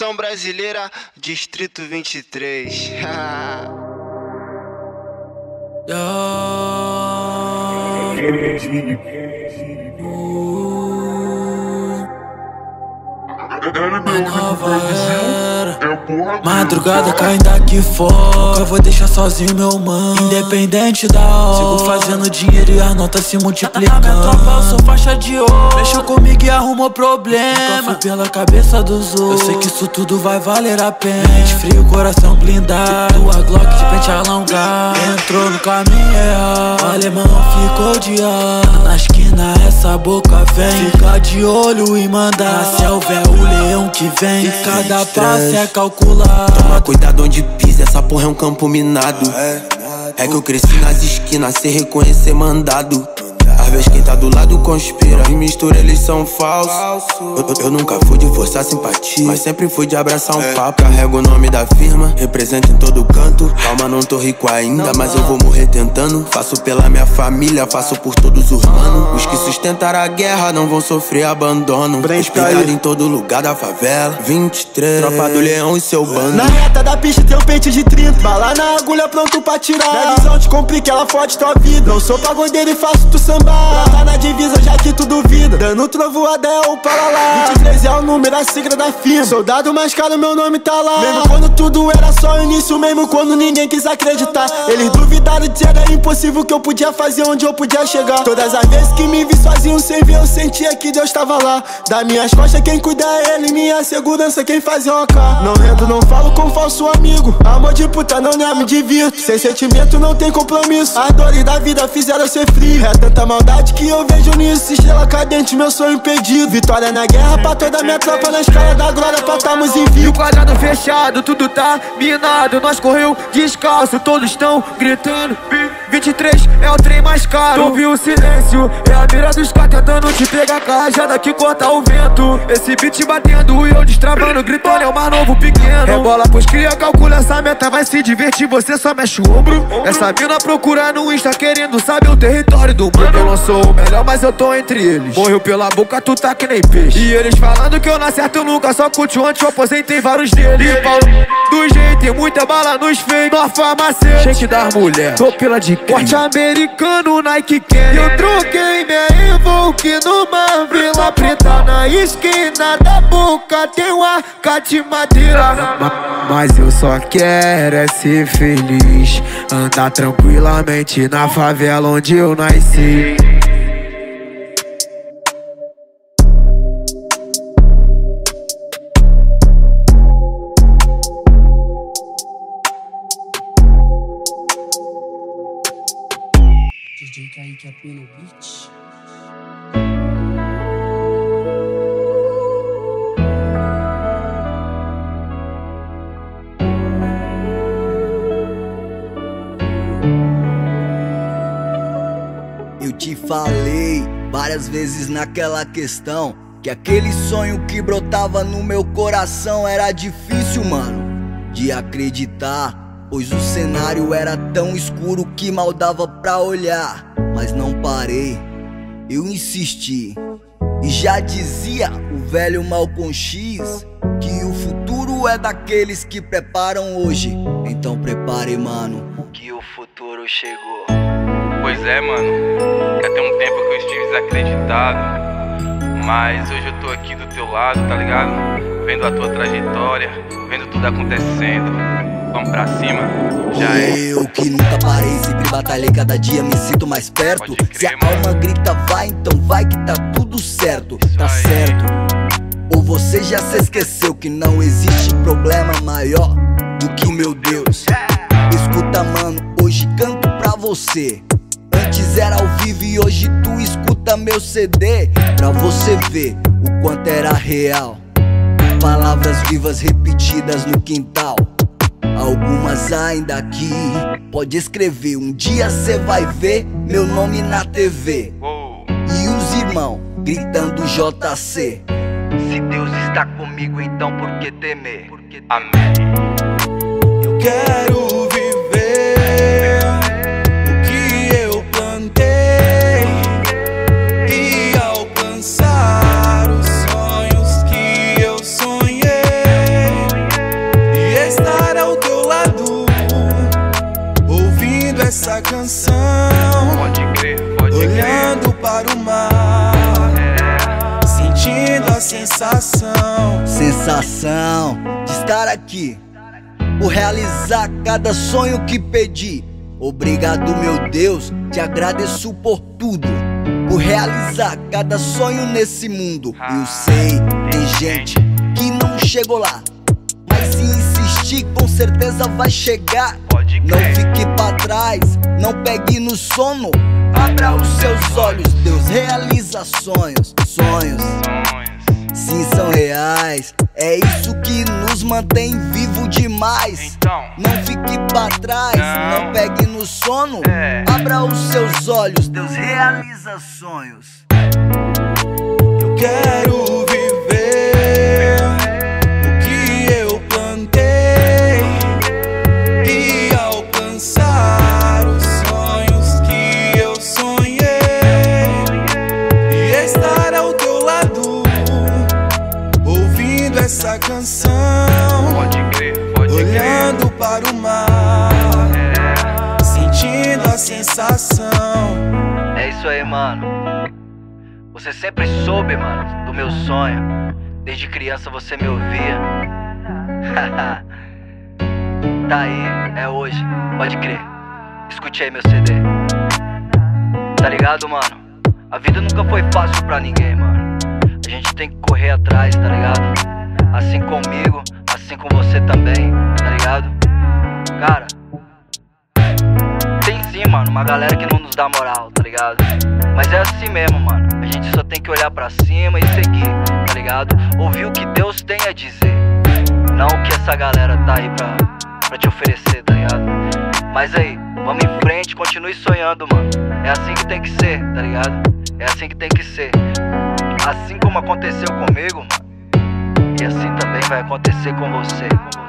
Versão brasileira, Distrito 23. Nova era, madrugada caindo aqui fora. Eu vou deixar sozinho meu mano, independente da hora. Sigo fazendo dinheiro e as notas se multiplicando. Na minha tropa eu sou faixa de ouro. Mexeu comigo e arrumou problema. Nunca fui pela cabeça dos outros. Eu sei que isso tudo vai valer a pena. Mente frio, coração blindado. Tua Glock de pente alongado. Entrou no caminho errado. O alemão ficou de ar. Na esquina essa boca vem. Fica de olho e manda. Na selva é o leão que vem. E cada passo é calculado. Toma cuidado onde pisa, essa porra é um campo minado. É que eu cresci nas esquinas sem reconhecer mandado. Às vezes quem tá do lado conspira e mistura, eles são falsos. Eu nunca fui de forçar simpatia, mas sempre fui de abraçar um papo. Carrego o nome da firma, represento em todo canto. Calma, não tô rico ainda, mas eu vou morrer tentando. Faço pela minha família, faço por todos os manos. Os que sustentaram a guerra não vão sofrer abandono. Espalhado em todo lugar da favela. 23, tropa do leão e seu bando. Na reta da pista tem um peito de 30. Bala na agulha pronto pra tirar. Minha visão te complica, ela fode tua vida. Não sou pagodeiro e faço tu sambar. Tá na divisa já que tu duvida. Dando trovoada é o para lá. 23 é o número, a sigla da firma. Soldado mais caro, meu nome tá lá. Mesmo quando tudo era só o início, mesmo quando ninguém quis acreditar. Eles duvidaram de era impossível que eu podia fazer onde eu podia chegar. Todas as vezes que me vi sozinho sem ver, eu sentia que Deus tava lá. Das minhas costas quem cuida é Ele, minha segurança quem faz é o AK. Não rendo, não falo com falso amigo. Amor de puta não me divirto. Sem sentimento não tem compromisso. As dores da vida fizeram eu ser frio. É tanta maldade que eu vejo nisso. Estrela cadente, meu sonho impedido. Vitória na guerra pra toda minha tropa. Na escala da glória pra tarmos em vida. E o quadrado fechado, tudo tá minado. Nós correu descalço, todos estão gritando. 23 é o trem mais caro. Tu viu o silêncio, é a mira dos caras tentando te pegar com a rajada que corta o vento. Esse beat batendo e eu destravando, gritando é o mais novo pequeno. Rebola pois cria, calcula essa meta, vai se divertir, você só mexe o ombro. Essa mina procura no Insta querendo saber o território do mundo. Eu não sou o melhor, mas eu tô entre eles. Morreu pela boca, tu tá que nem peixe. E eles falando que eu não acerto nunca, só curte o antes, eu aposentei vários deles. E Paulo do jeito, tem muita bala nos feios. Na farmácia, shake das mulher, tô pela de porte americano, Nike Kenny. Eu troquei minha Evoque numa vila preta. Na esquina da boca tem uma AK de madeira. Mas eu só quero é ser feliz, andar tranquilamente na favela onde eu nasci. DJ Kaique AP no beat. Eu te falei várias vezes naquela questão que aquele sonho que brotava no meu coração era difícil, mano, de acreditar. Pois o cenário era tão escuro que mal dava pra olhar. Mas não parei, eu insisti. E já dizia o velho Malcolm X que o futuro é daqueles que preparam hoje. Então prepare, mano, que o futuro chegou. Pois é, mano, já tem um tempo que eu estive desacreditado, mas hoje eu tô aqui do teu lado, tá ligado? Vendo a tua trajetória, vendo tudo acontecendo. Vamos pra cima, já é. Eu que nunca parei, sempre batalhei, cada dia me sinto mais perto. Crer, se a alma grita vai, então vai que tá tudo certo. Isso tá aí. Certo. Ou você já se esqueceu que não existe problema maior do que o meu Deus. Escuta, mano, hoje canto pra você. Antes era ao vivo e hoje tu escuta meu CD. Pra você ver o quanto era real. Palavras vivas repetidas no quintal. Algumas ainda aqui. Pode escrever, um dia cê vai ver meu nome na TV. E os irmãos gritando JC. Se Deus está comigo, então por que temer? Amém. Eu quero viver o que eu plantei e alcançar os sonhos que eu sonhei. satisfação de estar aqui, por realizar cada sonho que pedi. Obrigado, meu Deus, te agradeço por tudo, por realizar cada sonho nesse mundo. Eu sei, tem gente que não chegou lá, mas se insistir com certeza vai chegar. Não fique pra trás, não pegue no sono, abra os seus olhos, Deus realiza sonhos. Sonhos, sim, são reais, é isso que nos mantém vivo demais. Não fique pra trás, não pegue no sono, abra os seus olhos, Deus realiza sonhos. Eu quero viver o que eu plantei e alcançar os sonhos que eu sonhei, e estar ao teu lado ouvindo essa canção, olhando para o mar, sentindo a sensação. É isso aí, mano. Você sempre soube, mano, do meu sonho. Desde criança você me ouvia. Tá aí, é hoje, pode crer. Escute aí meu CD. Tá ligado, mano? A vida nunca foi fácil pra ninguém, mano. A gente tem que correr atrás, tá ligado? Assim comigo, assim com você também, tá ligado? Cara, tem sim, mano, uma galera que não nos dá moral, tá ligado? Mas é assim mesmo, mano. A gente só tem que olhar pra cima e seguir, tá ligado? Ouvir o que Deus tem a dizer, não o que essa galera tá aí pra te oferecer, tá ligado? Mas aí, vamos em frente, continue sonhando, mano. É assim que tem que ser, tá ligado? É assim que tem que ser. Assim como aconteceu comigo, mano, e assim também vai acontecer com você.